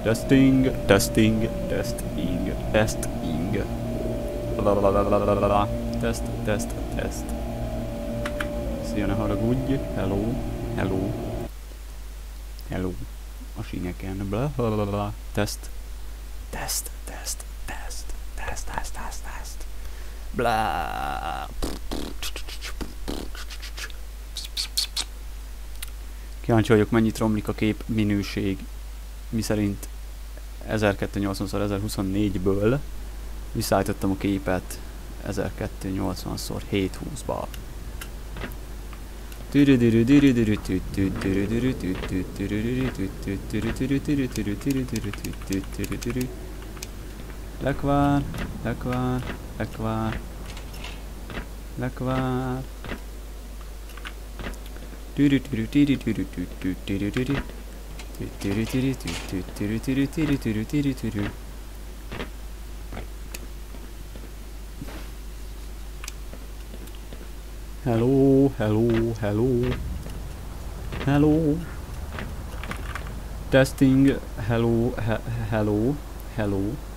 Testing, testing, testing, testing. Lalalala. Test, test, test. Szia, ne haragudj. Hello, hello. Hello. A síneken. Blablabla. Test. Test, test, test, test, test, test, test. Bla. Kíváncsi vagyok, mennyit romlik a kép minőség, miszerint 1280x1024-ből visszaállítottam a képet 1280x720-ba. Lekvár, lekvár, lekvár, lekvár. Hello, hello, hello. Hello. Testing, hello, hello, hello.